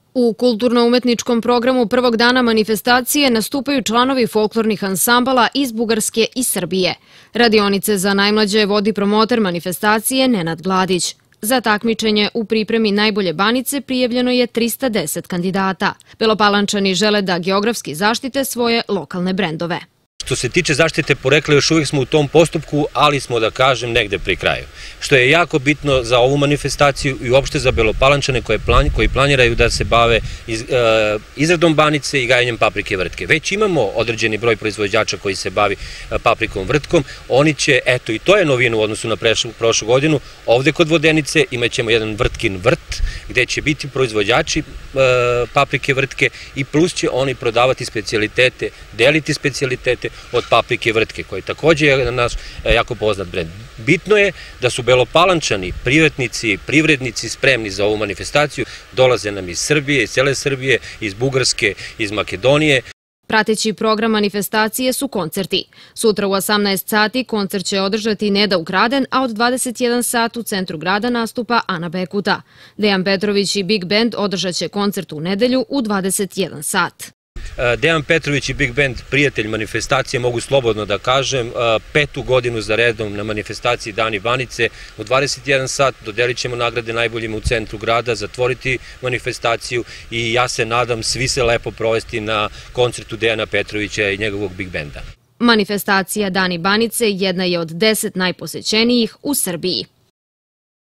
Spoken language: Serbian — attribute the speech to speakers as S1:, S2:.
S1: U kulturno-umetničkom programu prvog dana manifestacije nastupaju članovi folklornih ansambala iz Bugarske i Srbije. Radionice za najmlađe vodi promoter manifestacije Nenad Gladić. Za takmičenje u pripremi najbolje banice prijavljeno je 310 kandidata. Belopalančani žele da geografski zaštite svoje lokalne brendove.
S2: Što se tiče zaštite porekla, još uvijek smo u tom postupku, ali smo, da kažem, negde pri kraju. Što je jako bitno za ovu manifestaciju i uopšte za Belopalančane koji planiraju da se bave izradom banice i gajenjem paprike vrtke. Već imamo određeni broj proizvođača koji se bavi paprikom vrtkom. Oni će, eto, i to je novina u odnosu na prošlu godinu, ovde kod Vodenice imat ćemo jedan vrtkin vrt, gde će biti proizvođači paprike vrtke i plus će oni prodavati specijalitete, deliti specijalitete od paprike vrtke, koji takođe je naš jako poznat brend. Bitno je da su Belopalančani, privrednici spremni za ovu manifestaciju, dolaze nam iz Srbije, iz cele Srbije, iz Bugarske, iz Makedonije.
S1: Prateći program manifestacije su koncerti. Sutra u 18 sati koncert će održati Neda Ukraden, a od 21 sat u centru grada nastupa Ana Bekuta. Dejan Petrović i Big Band održat će koncert u nedelju u 21 sat.
S2: Dejan Petrović i Big Band, prijatelj manifestacije, mogu slobodno da kažem, 5. godinu za redom na manifestaciji Dani banice. U 21 sat dodelit ćemo nagrade najboljima u centru grada, zatvoriti manifestaciju i ja se nadam svi se lepo provesti na koncertu Dejana Petrovića i njegovog Big Banda.
S1: Manifestacija Dani banice jedna je od 10 najposećenijih u Srbiji.